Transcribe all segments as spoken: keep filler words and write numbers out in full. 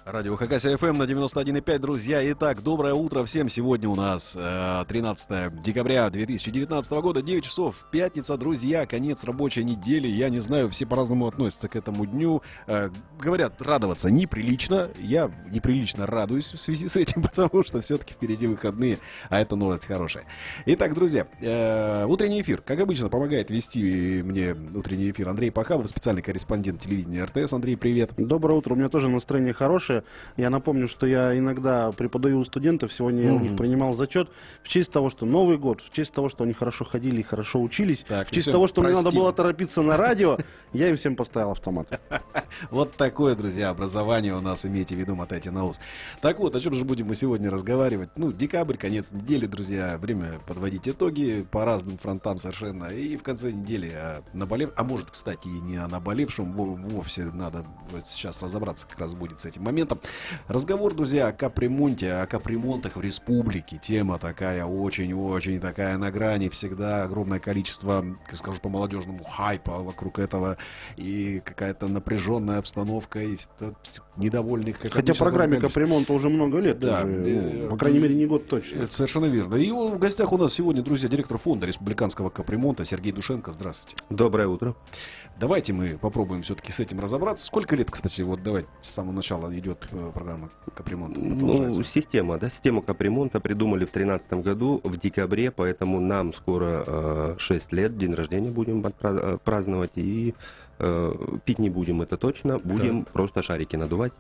Радио Хакасия эф эм на девяносто один и пять, друзья. Итак, доброе утро всем. Сегодня у нас э, тринадцатое декабря две тысячи девятнадцатого года, девять часов, пятница, друзья, конец рабочей недели. Я не знаю, все по-разному относятся к этому дню. Э, говорят, радоваться неприлично. Я неприлично радуюсь в связи с этим, потому что все-таки впереди выходные, а это новость хорошая. Итак, друзья, э, утренний эфир, как обычно, помогает вести мне утренний эфир Андрей Пахавов, специальный корреспондент телевидения эр тэ эс. Андрей, привет. Доброе утро, у меня тоже настроение хорошее. Я напомню, что я иногда преподаю у студентов. Сегодня я у них принимал зачет в честь того, что Новый год, в честь того, что они хорошо ходили и хорошо учились, так, в честь того, что мне надо было торопиться на радио, я им всем поставил автомат. Вот такое, друзья, образование у нас, имейте в виду, мотайте на ус. Так вот, о чем же будем мы сегодня разговаривать? Ну, декабрь, конец недели, друзья, время подводить итоги по разным фронтам совершенно. И в конце недели о наболев... а может, кстати, и не о наболевшем, вовсе надо сейчас разобраться, как раз будет с этим моментом. Разговор, друзья, о капремонте, о капремонтах в республике. Тема такая очень-очень такая на грани. Всегда огромное количество, как скажу по-молодежному, хайпа вокруг этого. И какая-то напряженная обстановка, и недовольных. Как Хотя программе капремонта уже много лет. Да. Уже, ну, по крайней мере, не год точно. Это совершенно верно. И в гостях у нас сегодня, друзья, директор фонда республиканского капремонта Сергей Душенко. Здравствуйте. Доброе утро. Давайте мы попробуем все-таки с этим разобраться. Сколько лет, кстати, вот давайте с самого начала идет программа капремонта? Ну, система, да, систему капремонта придумали в тринадцатом году, в декабре, поэтому нам скоро э, шесть лет, день рождения будем праздновать, и э, пить не будем, это точно, будем да. просто шарики надувать.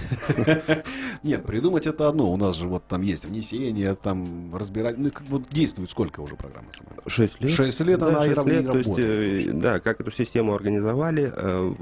Нет, придумать это одно. У нас же вот там есть внесение, там разбирать. Ну, как вот действует сколько уже программа? Шесть лет. Шесть лет да, она шесть и лет, работает. То есть, да, как эту систему организовали,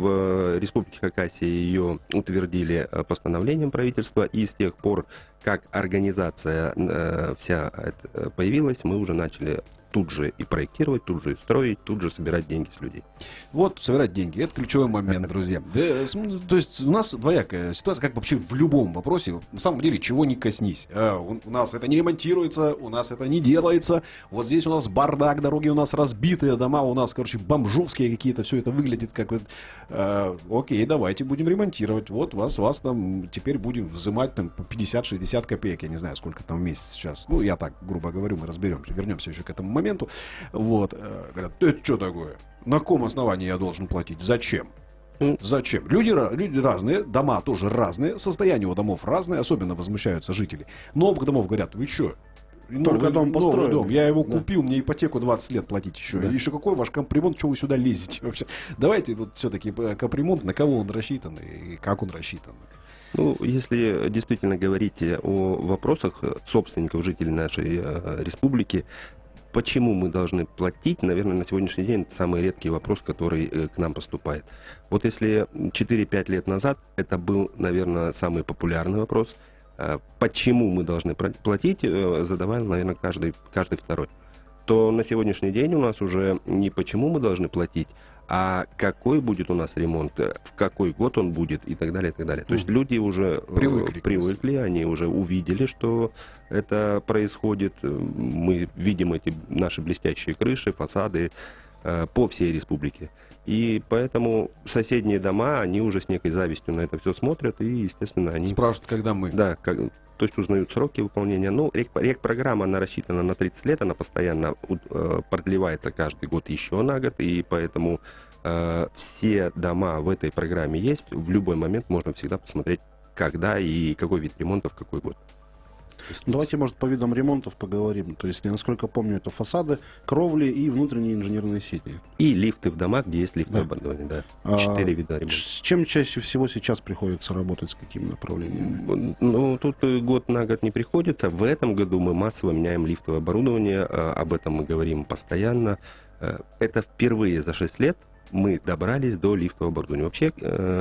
в Республике Хакасия ее утвердили постановлением правительства, и с тех пор, как организация вся появилась, мы уже начали тут же и проектировать, тут же и строить, тут же собирать деньги с людей. Вот, собирать деньги, это ключевой момент, друзья. То есть у нас двоякая ситуация, как вообще в любом вопросе, на самом деле, чего не коснись. У нас это не ремонтируется, у нас это не делается, вот здесь у нас бардак, дороги у нас разбитые, дома у нас, короче, бомжовские какие-то, все это выглядит как вот, окей, давайте будем ремонтировать, вот вас, вас там теперь будем взимать там по пятьдесят-шестьдесят копеек, я не знаю, сколько там в месяц сейчас, ну, я так, грубо говорю, мы разберемся, вернемся еще к этому моменту. Вот. Говорят, это что такое? На каком основании я должен платить? Зачем? Зачем? Люди, люди разные, дома тоже разные, состояние у домов разное, особенно возмущаются жители. Новых домов говорят, вы что? Только дом построили. Дом. Я его да. купил, мне ипотеку двадцать лет платить еще. Да. И еще какой ваш капремонт, что вы сюда лезете вообще? Давайте вот все-таки капремонт, на кого он рассчитан и как он рассчитан? Ну, если действительно говорить о вопросах собственников, жителей нашей э, республики, почему мы должны платить, наверное, на сегодняшний день это самый редкий вопрос, который э, к нам поступает. Вот если четыре-пять лет назад это был, наверное, самый популярный вопрос, э, почему мы должны платить, э, задавал, наверное, каждый, каждый второй, то на сегодняшний день у нас уже не почему мы должны платить, а какой будет у нас ремонт, в какой год он будет и так далее, и так далее. То есть люди уже привыкли, привыкли они уже увидели, что это происходит. Мы видим эти наши блестящие крыши, фасады э, по всей республике. И поэтому соседние дома, они уже с некой завистью на это все смотрят, и, естественно, они... Спрашивают, когда мы... Да, как... То есть узнают сроки выполнения. Ну, рек-программа, она рассчитана на тридцать лет, она постоянно э, продлевается каждый год еще на год, и поэтому э, все дома в этой программе есть. В любой момент можно всегда посмотреть, когда и какой вид ремонта в какой год. Давайте, может, по видам ремонтов поговорим. То есть, насколько помню, это фасады, кровли и внутренние инженерные сети. И лифты в домах, где есть лифтовое да. оборудование, да. Четыре а, вида ремонта. С чем чаще всего сейчас приходится работать, с какими направлениями? Ну, тут год на год не приходится. В этом году мы массово меняем лифтовое оборудование. Об этом мы говорим постоянно. Это впервые за шесть лет мы добрались до лифтового оборудования. Вообще,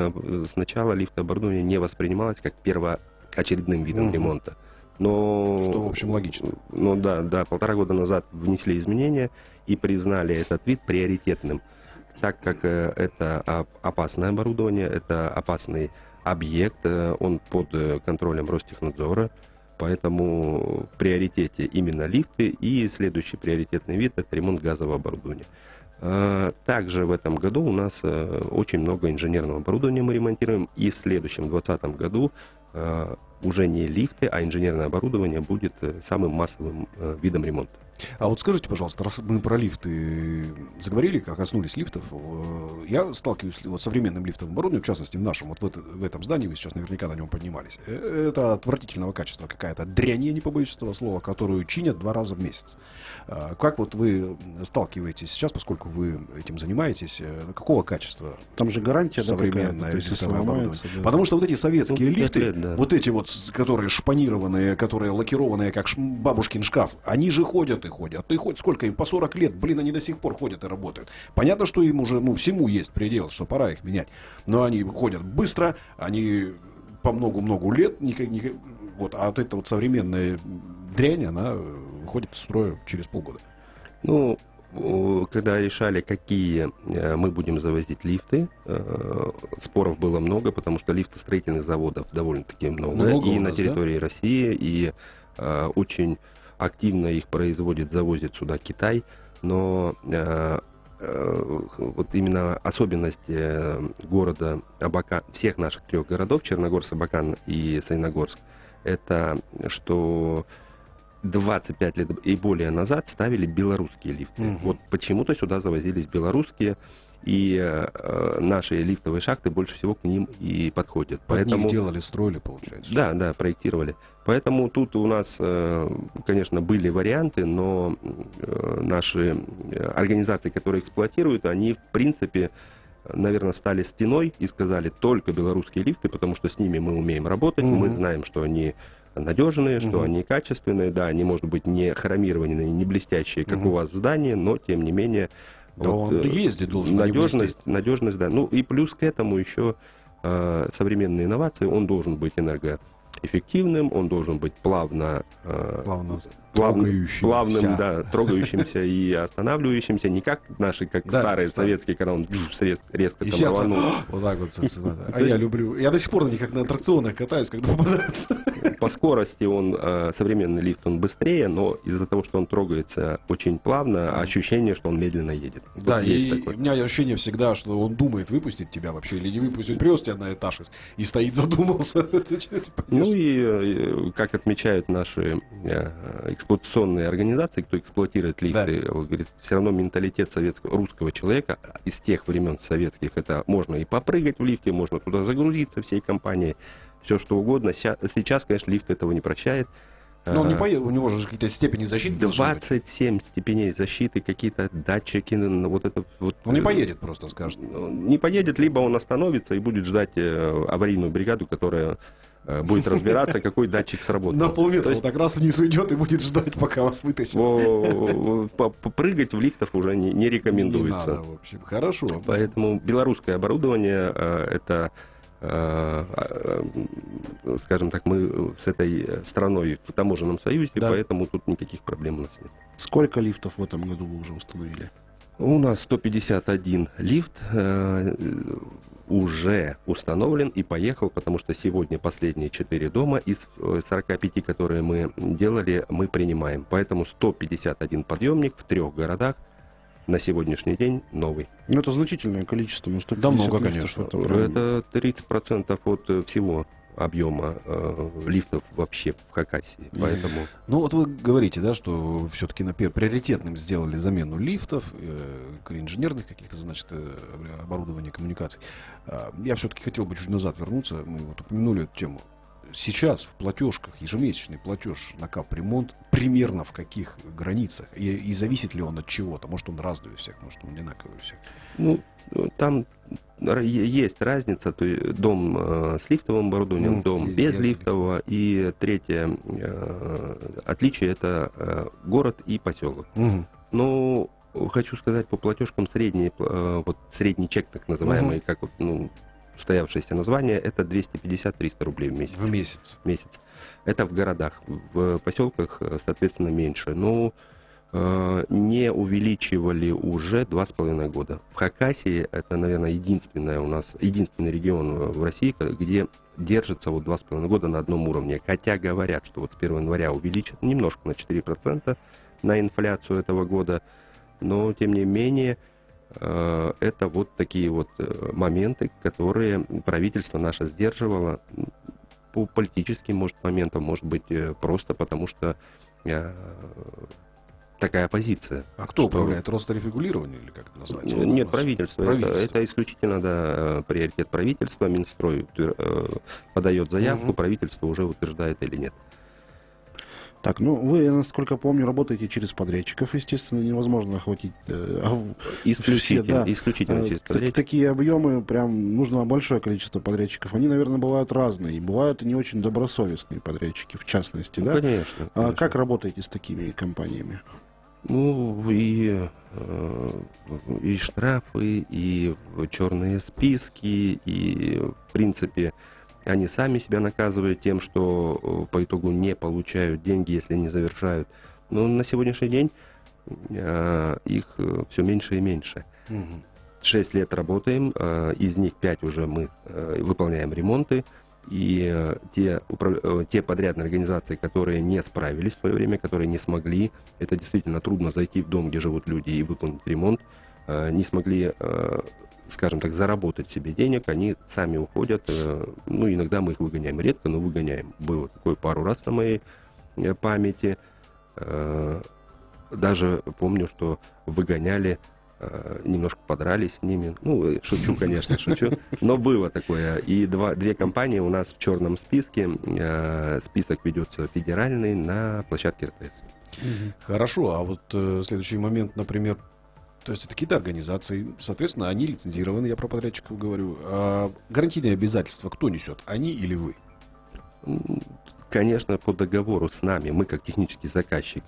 сначала лифтовое оборудование не воспринималось как первоочередным видом угу. ремонта. Но, что, в общем, логично. Ну да, да, полтора года назад внесли изменения и признали этот вид приоритетным, так как э, это опасное оборудование, это опасный объект, э, он под контролем Ростехнадзора, поэтому в приоритете именно лифты, и следующий приоритетный вид – это ремонт газового оборудования. Э, также в этом году у нас э, очень много инженерного оборудования мы ремонтируем, и в следующем двадцатом году э, уже не лифты, а инженерное оборудование будет э, самым массовым э, видом ремонта. А вот скажите, пожалуйста, раз мы про лифты заговорили, как коснулись лифтов, э, я сталкиваюсь вот с современным лифтовым оборудованием, в частности, в нашем, вот в, это, в этом здании, вы сейчас наверняка на нем поднимались. Э, Это отвратительного качества какая-то дрянь, я не побоюсь этого слова, которую чинят два раза в месяц. Э, Как вот вы сталкиваетесь сейчас, поскольку вы этим занимаетесь, э, какого качества Там же гарантия, да, современное какая-то, то есть, если лифтовое оборудование? сломается, да. Потому что вот эти советские Ну, пять лифты, лет, да. вот эти вот, с- которые шпанированные, которые лакированные, как ш- бабушкин шкаф, они же ходят и ходят. И ходят сколько им? По сорок лет. Блин, они до сих пор ходят и работают. Понятно, что им уже, ну, всему есть предел, что пора их менять. Но они ходят быстро, они по много-много лет, никак, никак- вот, а вот эта вот современная дрянь, она э, выходит из строя через полгода. Ну, о, когда решали, какие э, мы будем завозить лифты, э, споров было много, потому что лифтостроительных заводов довольно-таки много, Много и у на нас, территории России, и э, очень активно их производит, завозит сюда Китай, но э, э, вот именно особенность э, города Абакан, всех наших трех городов, Черногорск, Абакан и Саяногорск, это что двадцать пять лет и более назад ставили белорусские лифты. Мгм. Вот почему-то сюда завозились белорусские, и э, наши лифтовые шахты больше всего к ним и подходят. Под Поэтому них делали, строили, получается. да, да, проектировали. Поэтому тут у нас, э, конечно, были варианты, но э, наши э, организации, которые эксплуатируют, они, в принципе, наверное, стали стеной и сказали только белорусские лифты, потому что с ними мы умеем работать, Мгм. мы знаем, что они надежные, что Мгм. они качественные, да, они, может быть, не хромированные, не блестящие, как Мгм. у вас в здании, но, тем не менее, Да он э, ездить должен, а не надежность, блестеть. надежность, да. Ну и плюс к этому еще э, современные инновации, он должен быть энергоэффективным, он должен быть плавно, э, Плавно плавно- трогающимся. плавным, да, трогающимся и останавливающимся, не как наши, как Да, старые старые. советские, когда он бф, резко, резко И там сердце рванул. вот так вот. с- с- А То я есть- люблю. Я до сих пор на них как на аттракционах катаюсь, когда попадаются. По скорости он, э, современный лифт, он быстрее, но из-за того, что он трогается очень плавно, ощущение, что он медленно едет. Вот Да, и есть такое. у меня ощущение всегда, что он думает выпустить тебя вообще или не выпустить. Привез тебя на этаж и- и стоит задумался. Ты чё, ты Ну понимаешь? и, э, как отмечают наши э, эксплуатационные организации, кто эксплуатирует лифты, Да. вот, говорит, все равно менталитет советского, русского человека из тех времен советских, это можно и попрыгать в лифте, можно туда загрузиться всей компанией, все что угодно. Ся- Сейчас, конечно, лифт этого не прощает. Но он не А, поедет, у него же какие-то степени защиты должны быть. двадцать семь степеней защиты, какие-то датчики, ну, вот это вот. Он не э, поедет просто, скажет. Он не поедет, либо он остановится и будет ждать э, аварийную бригаду, которая э, будет разбираться, какой датчик сработал. На полметра То есть вот так раз вниз уйдет и будет ждать, пока вас вытащат. во- по- попрыгать в лифтах уже не, не Не рекомендуется. надо, в общем. Хорошо. Поэтому белорусское оборудование э, это, э, э, скажем так, мы с этой страной в таможенном союзе, Да. поэтому тут никаких проблем у нас нет. Сколько лифтов в этом году вы уже установили? У нас сто пятьдесят один лифт э, уже установлен и поехал, потому что сегодня последние четыре дома из э, сорока пяти, которые мы делали, мы принимаем. Поэтому сто пятьдесят один подъемник в трех городах на сегодняшний день новый. Ну, это значительное количество. Ну, сто Да пятьдесят много, лифтов, конечно. Это прям- Это тридцать процентов от э, всего объема э, лифтов вообще в Хакасии. Поэтому Ну вот вы говорите, да, что все-таки на пер- приоритетным сделали замену лифтов, э, инженерных каких-то, значит, э, оборудования коммуникаций. А, Я все-таки хотел бы чуть назад вернуться. Мы вот упомянули эту тему. Сейчас в платежках, ежемесячный платеж на капремонт примерно в каких границах? И, и зависит ли он от чего-то? Может, он разный у всех, может, он одинаковый у всех. ну, там р- есть разница, то есть дом э, с лифтовым оборудованием, Ну, дом и- без без лифтового, и третье э, отличие это э, город и поселок. Ну, хочу сказать, по платежкам средний, э, вот средний чек, так называемый, Мгм. как вот, ну, устоявшееся название, это двести пятьдесят - триста рублей в месяц. В месяц. месяц. Это в городах. В поселках, э, соответственно, меньше. Ну, э, не увеличивали уже два с половиной года. В Хакасии это, наверное, единственная у нас, единственный регион э, в России, ко- где держится вот два с половиной года на одном уровне. Хотя говорят, что вот с первого января увеличат немножко на четыре процента на инфляцию этого года, но тем не менее э, это вот такие вот э, моменты, которые правительство наше сдерживало по политическим, может, моментам, может быть, просто потому что такая позиция. А кто что... управляет? Росторгрегулирование или как это называется? Нет, правительство. правительство. Это, это исключительно да, приоритет правительства. Минстрой подает заявку, угу. правительство уже утверждает или нет. Так, ну вы, насколько помню, работаете через подрядчиков, естественно, невозможно охватить э, исключительно, все, да. исключительно через подрядчиков. Такие объемы, прям нужно большое количество подрядчиков. Они, наверное, бывают разные, и бывают не очень добросовестные подрядчики, в частности, ну, да? Конечно, конечно. А как работаете с такими компаниями? Ну, и, и штрафы, и черные списки, и, в принципе, они сами себя наказывают тем, что по итогу не получают деньги, если не завершают. Но на сегодняшний день э, их все меньше и меньше. Угу. Шесть лет работаем, э, из них пять уже мы э, выполняем ремонты. И э, те, управ... э, те подрядные организации, которые не справились в свое время, которые не смогли, это действительно трудно зайти в дом, где живут люди, и выполнить ремонт, э, не смогли... Э, скажем так, заработать себе денег, они сами уходят. Ну, иногда мы их выгоняем, редко, но выгоняем. Было такое пару раз на моей памяти. Даже помню, что выгоняли, немножко подрались с ними. Ну, шучу, конечно, шучу. Но было такое. И два, две компании у нас в черном списке. Список ведется федеральный на площадке эр тэ эс. Хорошо, а вот э, следующий момент, например, то есть это какие-то организации, соответственно, они лицензированы, я про подрядчиков говорю. А гарантийные обязательства кто несет, они или вы? Конечно, по договору с нами, мы как технический заказчик,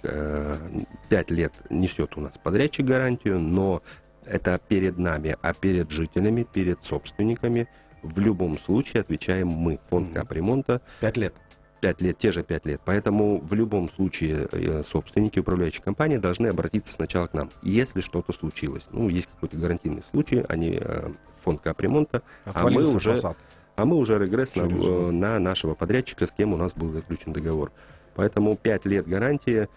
пять лет несет у нас подрядчик гарантию, но это перед нами, а перед жителями, перед собственниками в любом случае отвечаем мы, фонд капремонта. Пять лет? Пять лет, те же пять лет. Поэтому в любом случае собственники, управляющие компании должны обратиться сначала к нам, если что-то случилось. Ну, есть какой-то гарантийный случай, они в фонд капремонта, а мы уже, а мы уже регресс на, на нашего подрядчика, с кем у нас был заключен договор. Поэтому пять лет гарантии.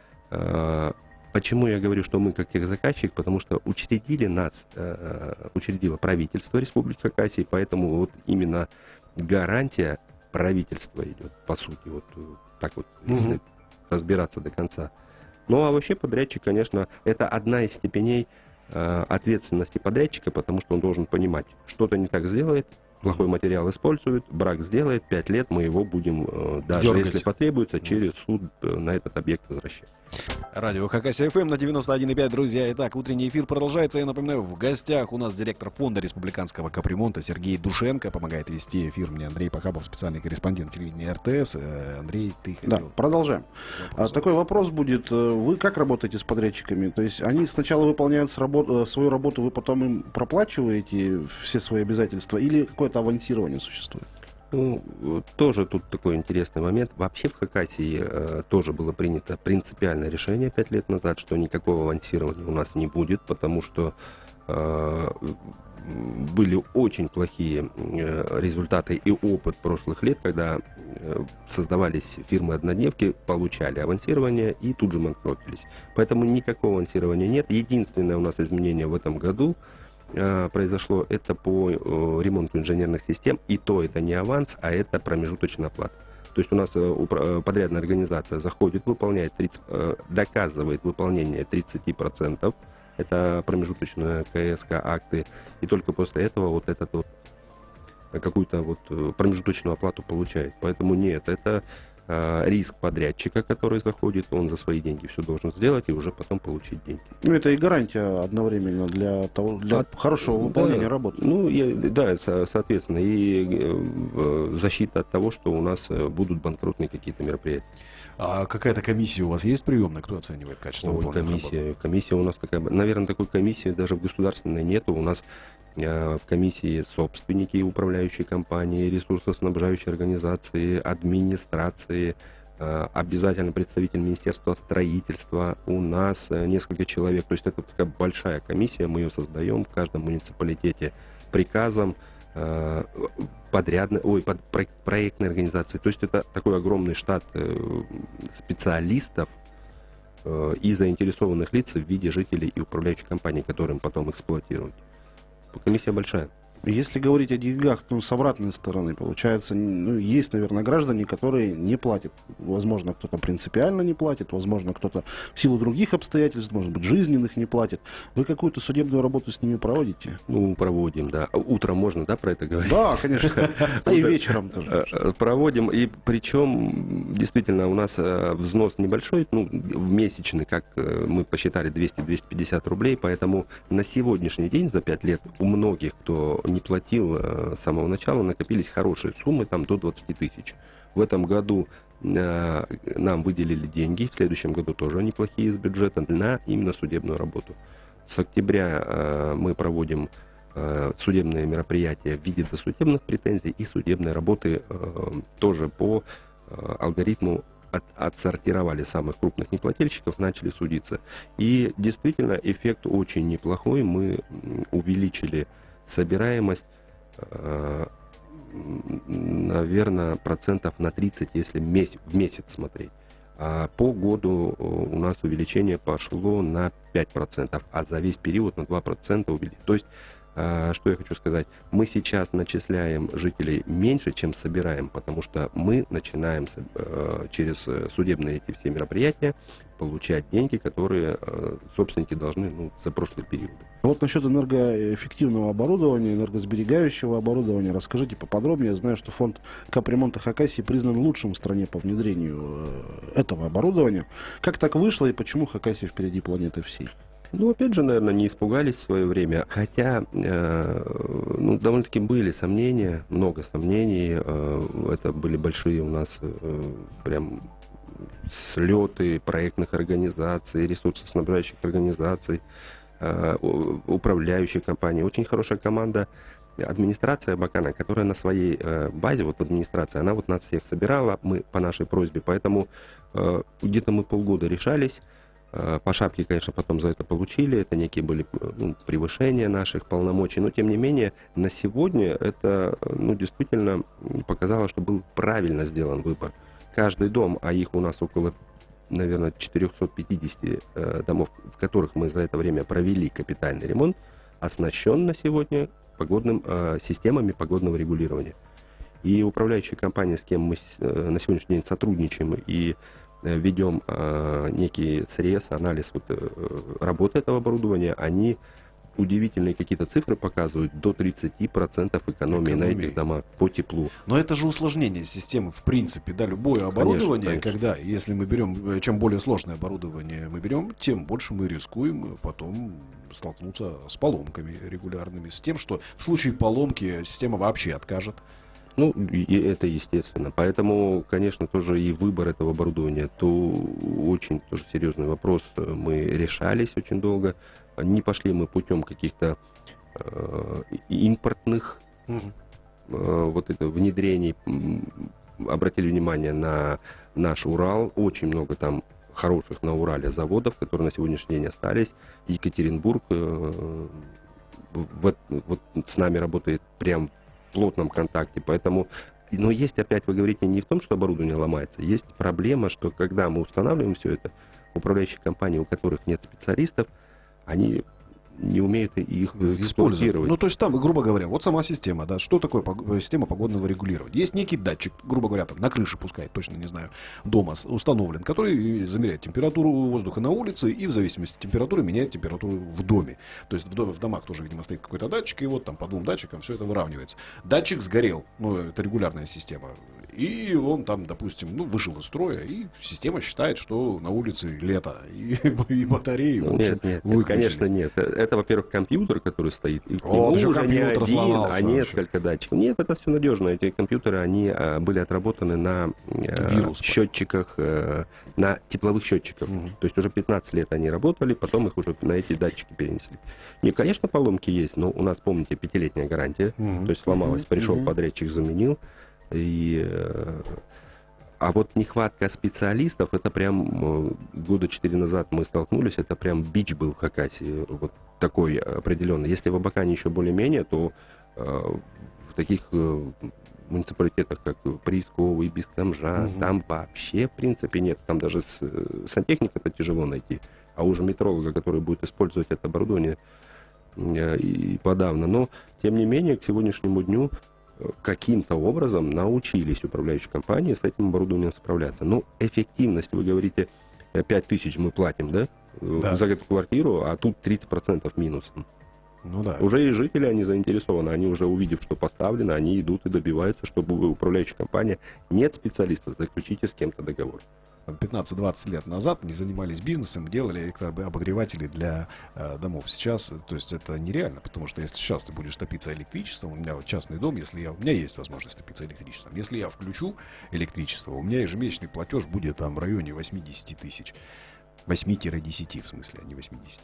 Почему я говорю, что мы как техзаказчик? Потому что учредили нас, учредило правительство Республики Хакасия, поэтому вот именно гарантия правительство идет, по сути, вот так вот, угу. если разбираться до конца. Ну, а вообще подрядчик, конечно, это одна из степеней э, ответственности подрядчика, потому что он должен понимать, что-то не так сделает, плохой материал использует, брак сделает, пять лет мы его будем, э, даже Дергать. если потребуется, через суд э, на этот объект возвращать. Радио Хакасия эф эм на девяносто один и пять, друзья. Итак, утренний эфир продолжается. Я напоминаю, в гостях у нас директор фонда республиканского капремонта Сергей Душенко. Помогает вести эфир мне Андрей Пахабов, специальный корреспондент телевидения эр тэ эс. Андрей, ты хотел... Да, продолжаем. А, такой вопрос будет. Вы как работаете с подрядчиками? То есть они сначала выполняют с работ... свою работу, вы потом им проплачиваете все свои обязательства, или какое-то авансирование существует? Ну, тоже тут такой интересный момент. Вообще в Хакасии э, тоже было принято принципиальное решение пять лет назад, что никакого авансирования у нас не будет, потому что э, были очень плохие э, результаты и опыт прошлых лет, когда э, создавались фирмы-однодневки, получали авансирование и тут же банкротились. Поэтому никакого авансирования нет. Единственное у нас изменение в этом году произошло это по э, ремонту инженерных систем, и то это не аванс, а это промежуточная оплата. То есть у нас э, подрядная организация заходит, выполняет тридцать, э, доказывает выполнение тридцать процентов, это промежуточные ка эс ка акты, и только после этого вот этот вот какую-то вот промежуточную оплату получает. Поэтому нет, это э, риск подрядчика, который заходит, он за свои деньги все должен сделать и уже потом получить деньги. Ну, это и гарантия одновременно для того, для От, хорошего выполнения да, работы. Ну, я, да, соответственно, и э, защита от того, что у нас будут банкротные какие-то мероприятия. А какая-то комиссия у вас есть приемная? Кто оценивает качество Ой, выполнения комиссия, работы? комиссия у нас такая, наверное, такой комиссии даже в государственной нету. У нас э, в комиссии собственники и управляющие компании, ресурсоснабжающие организации, администрации, э, обязательно представитель Министерства строительства. У нас э, несколько человек. То есть это такая большая комиссия, мы ее создаем в каждом муниципалитете приказом. Подрядной, ой, под проектной организации. То есть это такой огромный штат э, специалистов э, и заинтересованных лиц в виде жителей и управляющих компаний, которым потом эксплуатировать. Комиссия большая. Если говорить о деньгах, то с обратной стороны, получается, ну, есть, наверное, граждане, которые не платят. Возможно, кто-то принципиально не платит, возможно, кто-то в силу других обстоятельств, может быть, жизненных не платит. Вы какую-то судебную работу с ними проводите? Ну, проводим, да. Утром можно, да, про это говорить? Да, конечно. И вечером тоже. Проводим, и причем, действительно, у нас взнос небольшой, ну, в месячный, как мы посчитали, двести - двести пятьдесят рублей, поэтому на сегодняшний день, за пять лет, у многих, кто не платил с самого начала, накопились хорошие суммы, там до двадцати тысяч. В этом году э, нам выделили деньги, в следующем году тоже неплохие из бюджета, на именно судебную работу. С октября э, мы проводим э, судебные мероприятия в виде досудебных претензий и судебной работы э, тоже по э, алгоритму от, отсортировали самых крупных неплательщиков, начали судиться. И действительно эффект очень неплохой, мы увеличили собираемость, э, наверное, процентов на тридцать, если месяц, в месяц смотреть. А по году у нас увеличение пошло на пять процентов, а за весь период на два процента увеличилось. То есть, э, что я хочу сказать, мы сейчас начисляем жителей меньше, чем собираем, потому что мы начинаем э, через судебные эти все мероприятия получать деньги, которые э, собственники должны, ну, за прошлый период. Вот насчет энергоэффективного оборудования, энергосберегающего оборудования, расскажите поподробнее. Я знаю, что фонд капремонта Хакасии признан лучшим в стране по внедрению этого оборудования. Как так вышло и почему Хакасия впереди планеты всей? Ну, опять же, наверное, не испугались в свое время, хотя, э, ну, довольно-таки были сомнения, много сомнений, э, это были большие у нас э, прям слеты проектных организаций, ресурсоснабжающих организаций, э, управляющих компаний. Очень хорошая команда, администрация Абакана, которая на своей э, базе, вот администрация, она вот нас всех собирала, мы по нашей просьбе, поэтому э, где-то мы полгода решались. По шапке, конечно, потом за это получили, это некие были, ну, превышения наших полномочий, но тем не менее на сегодня это, ну, действительно показало, что был правильно сделан выбор. Каждый дом, а их у нас около, наверное, четыреста пятьдесят э, домов, в которых мы за это время провели капитальный ремонт, оснащен на сегодня погодным, э, системами погодного регулирования. И управляющие компании, с кем мы э, на сегодняшний день сотрудничаем и ведем э, некий срез, анализ вот, э, работы этого оборудования, они удивительные какие-то цифры показывают, до тридцати процентов экономии, экономии на этих домах по теплу. Но это же усложнение системы, в принципе, да, любое оборудование, конечно, конечно. Когда, если мы берем, чем более сложное оборудование мы берем, тем больше мы рискуем потом столкнуться с поломками регулярными, с тем, что в случае поломки система вообще откажет. Ну, и это естественно. Поэтому, конечно, тоже и выбор этого оборудования, то очень тоже серьезный вопрос. Мы решались очень долго. Не пошли мы путем каких-то э, импортных угу. э, вот это внедрений. Обратили внимание на наш Урал. Очень много там хороших на Урале заводов, которые на сегодняшний день остались. Екатеринбург э, вот, вот с нами работает прям плотном контакте, поэтому, но есть опять, вы говорите, не в том, что оборудование ломается, есть проблема, что когда мы устанавливаем все это, управляющие компании, у которых нет специалистов, они не умеют их эксплуатировать. Ну, то есть там, грубо говоря, вот сама система, да, что такое пог- система погодного регулирования? Есть некий датчик, грубо говоря, там на крыше, пускай, точно не знаю, дома установлен, который замеряет температуру воздуха на улице и в зависимости от температуры меняет температуру в доме. То есть в, доме, в домах тоже, видимо, стоит какой-то датчик, и вот там по двум датчикам все это выравнивается. Датчик сгорел, ну, это регулярная система, и он там, допустим, ну, вышел из строя, и система считает, что на улице лето, и, и батареи, в общем, нет, нет, нет, конечно, нет. Это, во-первых, компьютер, который стоит, и О, уже не один, сломался, а несколько датчиков. Нет, это все надежно. Эти компьютеры, они а, были отработаны на а, счетчиках, а, на тепловых счетчиках. Угу. То есть уже пятнадцать лет они работали, потом их уже на эти датчики перенесли. И, конечно, поломки есть, но у нас, помните, пятилетняя гарантия. Угу. То есть сломалась, пришел угу. подрядчик, заменил. И... А вот нехватка специалистов, это прям года четыре назад мы столкнулись, это прям бич был в Хакасии, вот такой определенный. Если в Абакане еще более-менее, то э, в таких э, муниципалитетах, как Приисковый, Бескомжа, угу. там вообще, в принципе, нет. Там даже с, сантехника это тяжело найти. А уже метролога, который будет использовать это оборудование, и подавно. Но, тем не менее, к сегодняшнему дню каким-то образом научились управляющие компании с этим оборудованием справляться. Ну, эффективность, вы говорите, пять тысяч мы платим, да, да. за эту квартиру, а тут тридцать процентов минусом. Ну да. Уже и жители, они заинтересованы, они уже увидев, что поставлено, они идут и добиваются, чтобы управляющая компания, нет специалистов, заключите с кем-то договор. пятнадцать-двадцать лет назад не занимались бизнесом, делали электрообогреватели для э, домов. Сейчас, то есть это нереально, потому что если сейчас ты будешь топиться электричеством, у меня вот частный дом, если я, у меня есть возможность топиться электричеством, если я включу электричество, у меня ежемесячный платеж будет там в районе восемьдесят тысяч. восемь-десять в смысле, а не восемьдесят.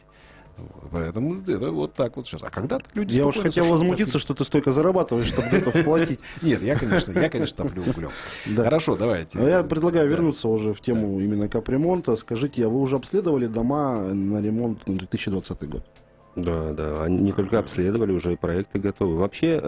Поэтому это вот так вот сейчас. А когда люди Я уж хотел возмутиться, топили. Что ты столько зарабатываешь, чтобы где-то вплатить. Нет, я, конечно, я, конечно, топлю углем. Хорошо, давайте. Я предлагаю вернуться уже в тему именно капремонта. Скажите, а вы уже обследовали дома на ремонт на две тысячи двадцатый год? Да, да, они не только обследовали, уже и проекты готовы. Вообще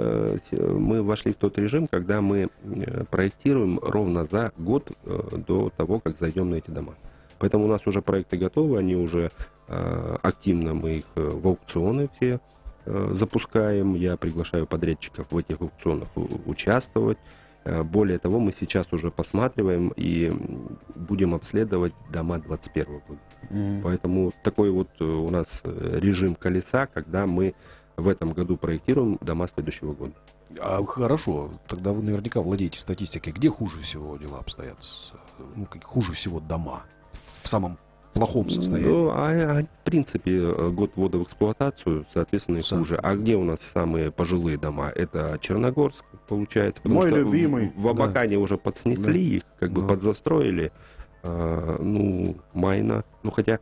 мы вошли в тот режим, когда мы проектируем ровно за год до того, как зайдем на эти дома. Поэтому у нас уже проекты готовы, они уже э, активно, мы их э, в аукционы все э, запускаем. Я приглашаю подрядчиков в этих аукционах участвовать. Э, более того, мы сейчас уже посматриваем и будем обследовать дома двадцать первого года. Mm-hmm. Поэтому такой вот у нас режим колеса, когда мы в этом году проектируем дома следующего года. А, хорошо, тогда вы наверняка владеете статистикой. Где хуже всего дела обстоят? Ну, как хуже всего дома? В самом плохом состоянии. Ну, а, а, в принципе, год ввода в эксплуатацию, соответственно, и Сам. хуже. А где у нас самые пожилые дома? Это Черногорск, получается. Потому Мой что любимый. В, в Абакане да. уже подснесли да. их, как бы да. подзастроили. А, ну, Майна. Ну, хотя,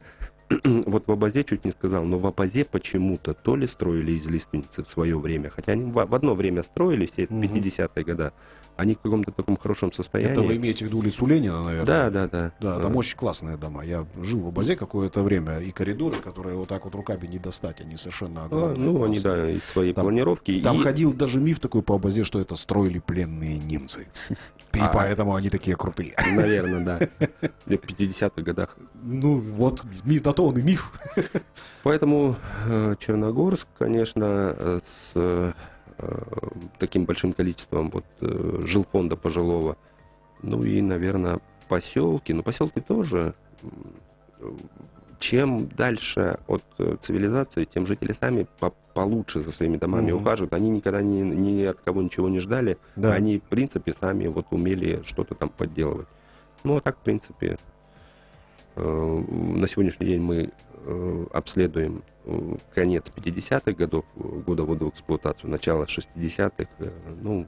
вот в Абазе чуть не сказал, но в Абазе почему-то то ли строили из лиственницы в свое время, хотя они в, в одно время строили, все угу. пятидесятые годы. Они в каком-то таком хорошем состоянии. Это вы имеете в виду улицу Ленина, наверное? Да, да, да. Да, там очень классные дома. Я жил в Абазе какое-то время, и коридоры, которые вот так вот руками не достать, они совершенно огромные. А, ну, они, да, и свои там, планировки. Там и... ходил даже миф такой по Абазе, что это строили пленные немцы. И а, поэтому они такие крутые. Наверное, да. В пятидесятых годах. Ну, вот, на то он и миф. Поэтому э, Черногорск, конечно, с... Э, таким большим количеством вот, э, жилфонда пожилого. Ну и, наверное, поселки. Но поселки тоже. Чем дальше от цивилизации, тем жители сами по получше за своими домами угу. ухаживают. Они никогда ни, ни от кого ничего не ждали. Да. Они, в принципе, сами вот умели что-то там подделывать. Ну, а так, в принципе, э, на сегодняшний день мы э, обследуем конец пятидесятых годов, года ввода в эксплуатацию, начало шестидесятых, ну,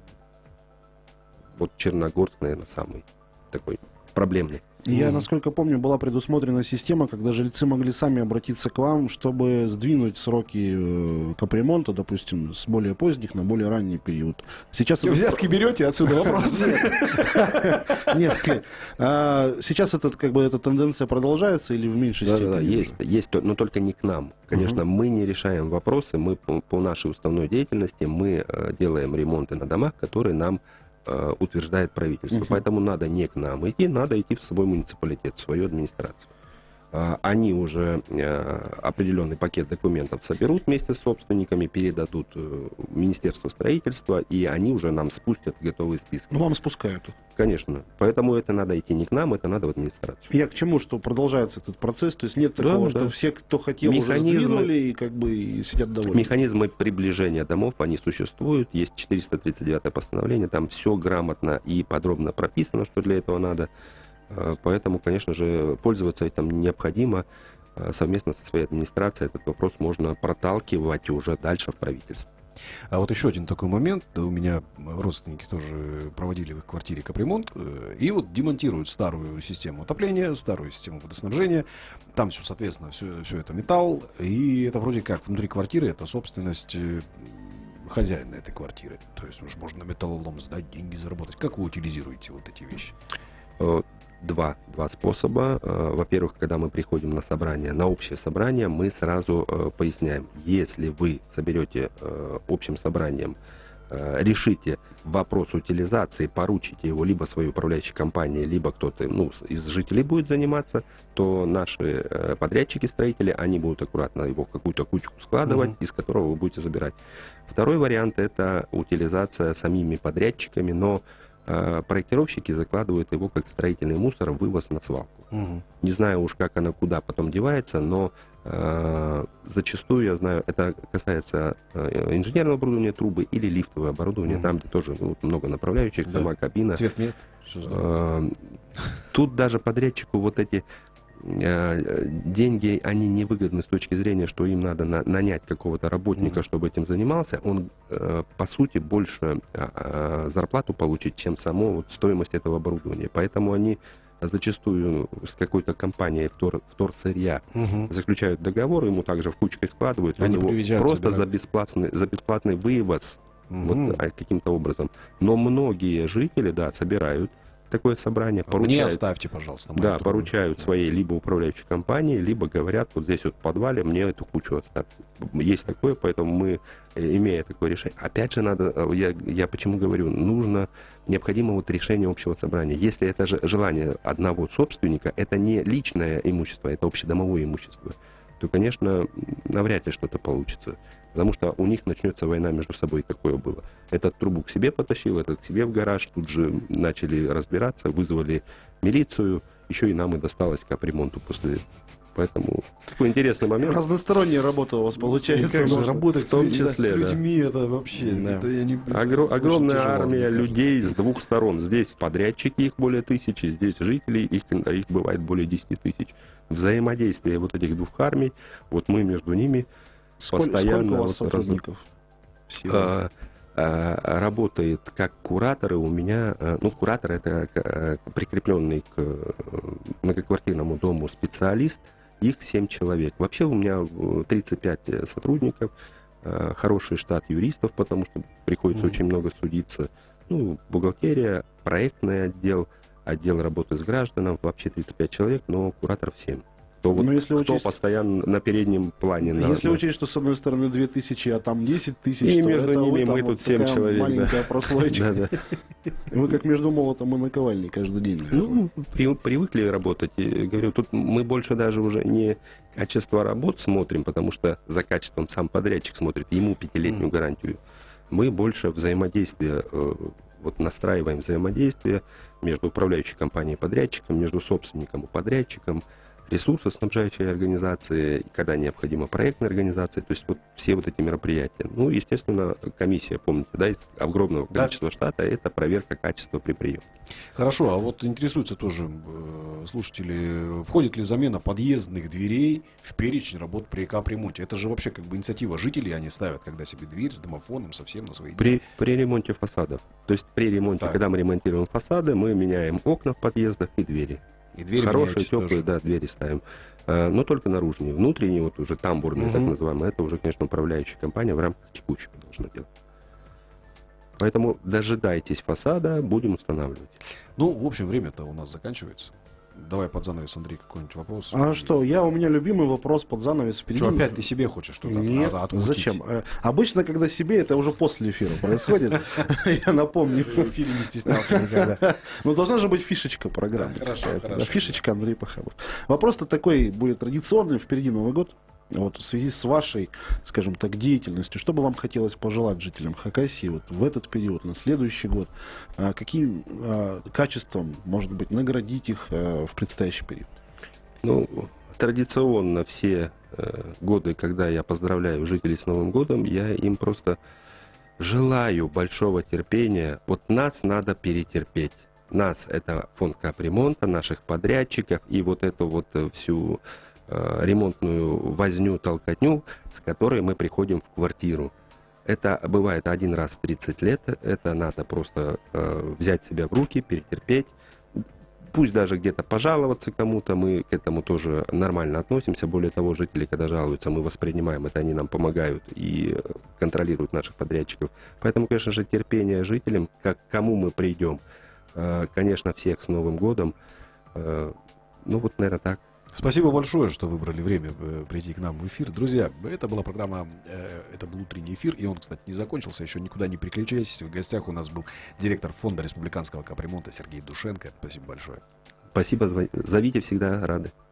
вот Черногорск, наверное, самый такой проблемный. Я, mm. насколько помню, была предусмотрена система, когда жильцы могли сами обратиться к вам, чтобы сдвинуть сроки э, капремонта, допустим, с более поздних на более ранний период. Сейчас это... Взятки берете, отсюда вопрос. Нет, сейчас как бы эта тенденция продолжается или в меньшей степени? Есть, есть, но только не к нам. Конечно, мы не решаем вопросы, мы по нашей уставной деятельности мы делаем ремонты на домах, которые нам утверждает правительство. Uh-huh. Поэтому надо не к нам идти, надо идти в свой муниципалитет, в свою администрацию. Они уже определенный пакет документов соберут вместе с собственниками, передадут в Министерство строительства, и они уже нам спустят готовые списки. Ну, вам спускают. Конечно. Поэтому это надо идти не к нам, это надо в администрацию. Я к чему, что продолжается этот процесс, то есть нет такого, да, что да. все, кто хотел, механизмы, уже сдвинули и как бы и сидят довольны. Механизмы приближения домов, они существуют, есть четыреста тридцать девятое постановление, там все грамотно и подробно прописано, что для этого надо. Поэтому, конечно же, пользоваться этим необходимо. Совместно со своей администрацией этот вопрос можно проталкивать уже дальше в правительство. А вот еще один такой момент. У меня родственники тоже проводили в их квартире капремонт. И вот демонтируют старую систему отопления, старую систему водоснабжения. Там все, соответственно, все, все это металл. И это вроде как внутри квартиры, это собственность хозяина этой квартиры. То есть уж можно металлолом сдать, деньги заработать. Как вы утилизируете вот эти вещи? Два, два способа. Во-первых, когда мы приходим на собрание, на общее собрание, мы сразу поясняем, если вы соберете общим собранием решите вопрос утилизации, поручите его либо своей управляющей компании, либо кто-то, ну, из жителей будет заниматься, то наши э, подрядчики, строители, они будут аккуратно его в какую-то кучку складывать, mm-hmm. из которого вы будете забирать. Второй вариант — это утилизация самими подрядчиками, но э, проектировщики закладывают его как строительный мусор, вывоз на свалку. Mm-hmm. Не знаю уж, как она куда потом девается, но э, зачастую, я знаю, это касается э, инженерного оборудования, трубы или лифтовое оборудование, mm-hmm. там, где тоже ну, много направляющих, да. Сама кабина. Цвет нет. Э, тут даже подрядчику вот эти э, деньги, они невыгодны с точки зрения, что им надо на, нанять какого-то работника, mm-hmm. чтобы этим занимался. Он, э, по сути, больше э, зарплату получит, чем саму вот, стоимость этого оборудования. Поэтому они зачастую с какой-то компанией втор, вторсырья угу. заключают договор, ему также в кучкой складывают, они просто за бесплатный, за бесплатный вывоз угу. вот, каким-то образом. Но многие жители, да, собирают такое собрание, поручают. Мне оставьте, пожалуйста. Да, трубу. Поручают да. своей либо управляющей компании, либо говорят, вот здесь вот в подвале мне эту кучу оставьте. Есть такое, поэтому мы, имея такое решение, опять же надо, я, я почему говорю, нужно, необходимо вот решение общего собрания. Если это же желание одного собственника, это не личное имущество, это общедомовое имущество, то, конечно, навряд ли что-то получится. Потому что у них начнется война между собой, такое было. Этот трубу к себе потащил, этот к себе в гараж, тут же начали разбираться, вызвали милицию, еще и нам и досталось капремонту после. Поэтому такой интересный момент. Разносторонняя работа у вас получается. Как же работать в том числе, с людьми, да. это вообще... Да. Это я не... Огр- огромная тяжело, армия людей с двух сторон. Здесь подрядчики, их более тысячи, здесь жители, их, их бывает более десяти тысяч. Взаимодействие вот этих двух армий, вот мы между ними Сколько, постоянно... Сколько у вас вот сотрудников? Раз... А, а, работает как кураторы у меня... Ну, куратор — это прикрепленный к многоквартирному дому специалист. Их семь человек. Вообще у меня тридцать пять сотрудников, хороший штат юристов, потому что приходится mm-hmm. очень много судиться. Ну, бухгалтерия, проектный отдел, отдел работы с гражданами, вообще тридцать пять человек, но кураторов семь. То вот, если кто учесть, постоянно на переднем плане. Если на, учесть, что с одной стороны две тысячи, а там десять тысяч, и то между это ними вы, мы тут вот семь человек. Маленькая прослойка. Вы как между молотом и наковальней каждый день. Ну, при, привыкли работать. И, говорю, тут мы больше даже уже не качество работ смотрим, потому что за качеством сам подрядчик смотрит, ему пятилетнюю mm. гарантию. Мы больше взаимодействие, вот настраиваем взаимодействие между управляющей компанией и подрядчиком, между собственником и подрядчиком, ресурсоснабжающей организации, когда необходимо проектной организации, то есть вот все вот эти мероприятия. Ну, естественно, комиссия, помните, да, из огромного количества да. штата, это проверка качества при приеме. Хорошо, а вот интересуются тоже э, слушатели, входит ли замена подъездных дверей в перечень работ при капремонте? Это же вообще как бы инициатива жителей, они ставят, когда себе дверь с домофоном совсем на свои при, при ремонте фасадов. То есть при ремонте, так. когда мы ремонтируем фасады, мы меняем окна в подъездах и двери. И двери хорошие, теплые, тоже. Да, двери ставим. А, но только наружные. Внутренние, вот уже тамбурные, угу. так называемые, это уже, конечно, управляющая компания в рамках текущего должна делать. Поэтому дожидайтесь фасада, будем устанавливать. Ну, в общем, время-то у нас заканчивается. Давай под занавес, Андрей, какой-нибудь вопрос. А что, я, у меня любимый вопрос под занавес впереди. Что, опять ты себе хочешь что-то? Нет, зачем? Обычно, когда себе, это уже после эфира происходит. Я напомню. В эфире не стеснялся никогда. Ну, должна же быть фишечка программы. Хорошо, хорошо. Фишечка Андрей Пахабов. Вопрос-то такой будет традиционный, впереди Новый год. Вот в связи с вашей, скажем так, деятельностью, что бы вам хотелось пожелать жителям Хакасии вот в этот период, на следующий год? А, каким а, качеством, может быть, наградить их а, в предстоящий период? Ну, традиционно все э, годы, когда я поздравляю жителей с Новым годом, я им просто желаю большого терпения. Вот нас надо перетерпеть. Нас — это фонд капремонта, наших подрядчиков и вот эту вот всю ремонтную возню, толкотню, с которой мы приходим в квартиру. Это бывает один раз в тридцать лет, это надо просто э, взять себя в руки, перетерпеть, пусть даже где-то пожаловаться кому-то, мы к этому тоже нормально относимся, более того, жители, когда жалуются, мы воспринимаем это, они нам помогают и контролируют наших подрядчиков. Поэтому, конечно же, терпение жителям, как, к кому мы придем, э, конечно, всех с Новым годом, э, ну вот, наверное, так. Спасибо большое, что выбрали время э, прийти к нам в эфир. Друзья, это была программа, э, это был утренний эфир, и он, кстати, не закончился, еще никуда не переключайтесь. В гостях у нас был директор фонда республиканского капремонта Сергей Душенко. Спасибо большое. Спасибо, зовите, всегда рады.